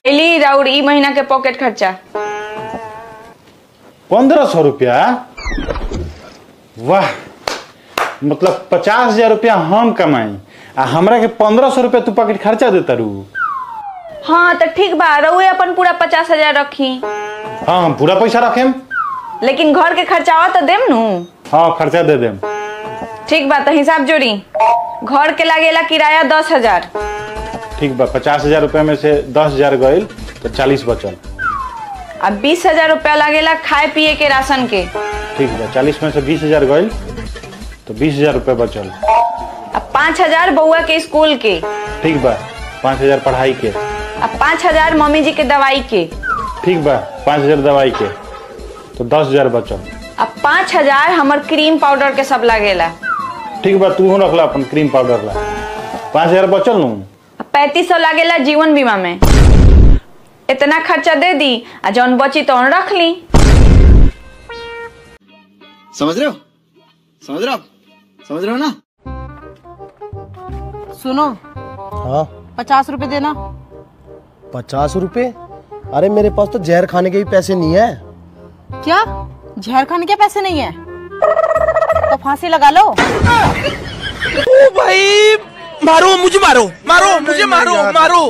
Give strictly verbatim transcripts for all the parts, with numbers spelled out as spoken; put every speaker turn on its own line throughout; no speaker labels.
ली राउर ई महीना के पॉकेट खर्चा
पंद्रह सौ रुपया। वाह, मतलब पचास हजार रुपया हम कमाई आ हमरा के पंद्रह सौ रुपया तू पॉकेट खर्चा देता रू।
हाँ तो ठीक बा, रउए अपन पूरा पचास हजार रखी।
हाँ हम पूरा पैसा रखेम,
लेकिन घर के खर्चावा तो देम नु।
हाँ खर्चा दे देम।
ठीक बा, तो हिसाब जोड़ी। घर के लागेला किराया दस हजार।
ठीक बा, पचास हजार रुपया में से दस हजार गईल तो चालीस बचल।
अब बीस हजार रुपया लागेला खाए पिए के राशन के।
ठीक बा, चालीस में से बीस हजार गईल तो बीस हजार रुपया बचल।
अब पाँच हजार बउआ के स्कूल के।
ठीक बा, पाँच हजार पढ़ाई के।
अब पाँच हजार मम्मी जी के दवाई के।
ठीक बा, पाँच हजार दवाई के तो दस हजार बचल।
अब पाँच हजार हमार क्रीम पाउडर के सब लागेला।
ठीक बा, तू रख ला अपन क्रीम पाउडर ला। पाँच हजार बचल नू।
पैंतीस सौ लागेला जीवन बीमा में। इतना खर्चा दे दी आ जौन बची तो रख ली।
समझ रहे हो समझ रहे हो समझ रहे हो ना।
सुनो।
हाँ
पचास रुपए देना।
पचास रुपए? अरे मेरे पास तो जहर खाने के भी पैसे नहीं है।
क्या जहर खाने के पैसे नहीं है? तो फांसी लगा लो।
ओ भाई मारो मुझे, मारो मारो मुझे, मारो मारो।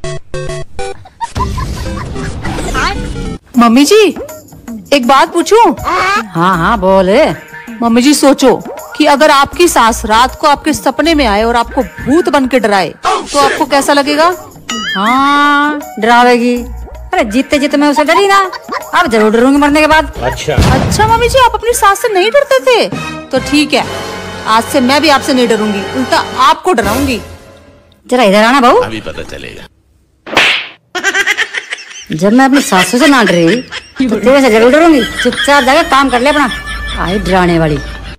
मम्मी जी एक बात पूछूं?
हाँ हाँ बोले।
मम्मी जी सोचो कि अगर आपकी सास रात को आपके सपने में आए और आपको भूत बन के डराए तो आपको कैसा लगेगा?
हाँ डरावेगी। अरे जीते जीते मैं उसे डरी ना, अब जरूर डरूंगी मरने के बाद।
अच्छा
अच्छा मम्मी जी आप अपनी सास से नहीं डरते थे? तो ठीक है, आज से मैं भी आपसे नहीं डरूंगी, उल्टा आपको डराऊंगी।
जरा इधर आना बहू,
अभी पता चलेगा।
जब मैं अपनी सासू से ना डरी तो तेरे से जरूर डरूंगी। चुपचाप जाकर काम कर ले अपना। आई डराने वाली।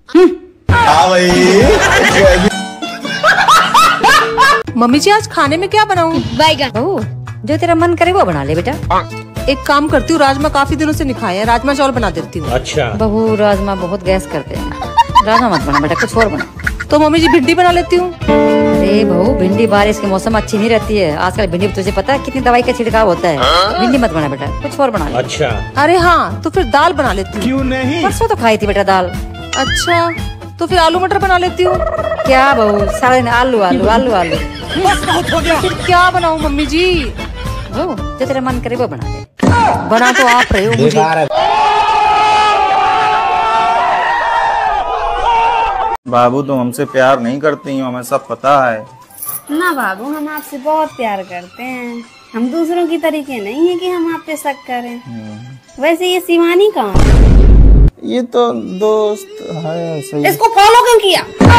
मम्मी जी आज खाने में क्या बनाऊं?
बैगन। बहू जो तेरा मन करे वो बना ले बेटा।
एक काम करती हूँ, राजमा काफी दिनों से नहीं खाए हैं, राजमा चावल बना देती हूँ।
अच्छा
बहू राजमा बहुत गैस करते हैं, राजमा मत बना बेटा, कुछ और बना।
तो मम्मी जी भिंडी बना लेती हूँ।
अरे बहू भिंडी बारिश के मौसम अच्छी नहीं रहती है। आजकल भिंडी तुझे पता है कितनी दवाई का छिड़काव होता है। भिंडी मत बना बेटा, कुछ और बना ले।
अच्छा
अरे हाँ तो फिर दाल बना लेती हूँ।
क्यों नहीं?
परसों तो खाई थी बेटा दाल।
अच्छा तो फिर आलू मटर बना लेती हूँ।
क्या बहू सारे दिन आलू आलू आलू आलू।
फिर क्या बनाऊँ मम्मी जी?
बहू जो तेरा मन करे वो बना ले। बना तो आप रहे हो मुझे।
बाबू तुम हमसे प्यार नहीं करती हो, हमें सब पता है
ना बाबू, हम आपसे बहुत प्यार करते हैं। हम दूसरों की तरीके नहीं है कि हम आप पे शक करें। वैसे ये शिवानी कौन है?
ये तो दोस्त है सही।
इसको फॉलो क्यों किया?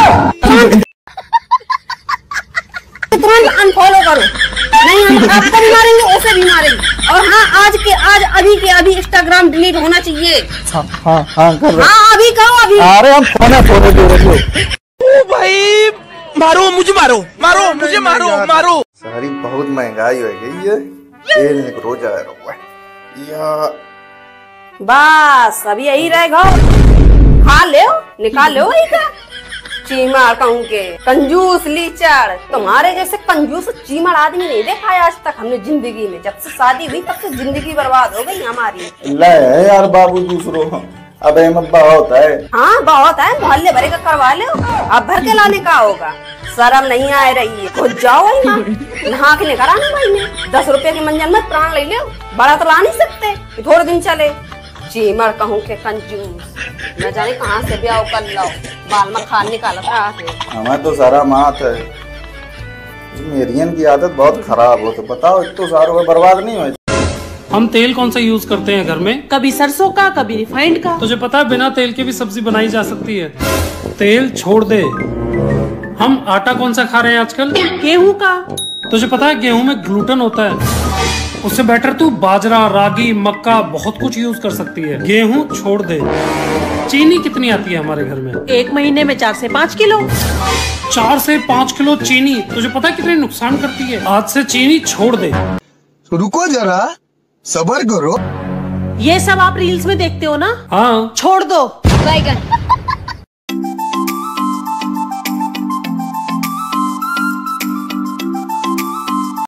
तुरंत अनफॉलो करो, नहीं हम आपको भी मारेंगे उसे भी मारेंगे। और हाँ आज के आज अभी के अभी इंस्टाग्राम डिलीट होना चाहिए।
हाँ हाँ हाँ कर रहे।
हाँ अभी करो अभी।
अरे हम फोन फोन दे रहे हो।
ओ भाई मारो मुझे, मारो मारो मुझे, मारो मारो।
सारी बहुत महंगाई हो गई है, तेल निकलो जा रहा है या
बस अभी यही रहेगा। खा ले निकाल लो चीमड़ कहूँ के कंजूस लीचड़। तुम्हारे जैसे कंजूस चीमड़ आदमी नहीं देखा है आज तक हमने जिंदगी में। जब से शादी हुई तब से जिंदगी बर्बाद हो गई हमारी।
ले यार बाबू दूसरों अब अहमद बहुत है।
हाँ बहुत है, मोहल्ले भरे का करवा लो, अब भर के लाने का होगा। शर्म नहीं आ रही है, खुद जाओ नहा के लेकर आना भाई में। दस रुपए के मंजन में प्राण ले लो, बड़ा तो ला नहीं सकते, थोड़े दिन चले। चीमड़ कहूँ के कंजूस, न जाने कहाँ से ब्याह कर लो, बाल में खान निकाल रहा है।
हमें तो सारा मात है, मेरियन की आदत बहुत खराब हो। तो बताओ इतना सारों में बर्बाद नहीं हो।
हम तेल कौन सा यूज करते हैं घर में?
कभी सरसों का, कभी रिफाइंड का।
तुझे पता है बिना तेल के भी सब्जी बनाई जा सकती है। तेल छोड़ दे। हम आटा कौन सा खा रहे हैं आजकल?
गेहूं का।
तुझे पता है गेहूं में ग्लूटेन होता है, उससे बेटर तू बाजरा रागी मक्का बहुत कुछ यूज कर सकती है। गेहूं छोड़ दे। चीनी कितनी आती है हमारे घर में?
एक महीने में चार से पाँच किलो।
चार से पाँच किलो चीनी तुझे पता है कितनी नुकसान करती है? आज से चीनी छोड़ दे।
रुको जरा सब्र करो।
ये सब आप रील्स में देखते हो ना?
हाँ
छोड़ दो। बैगन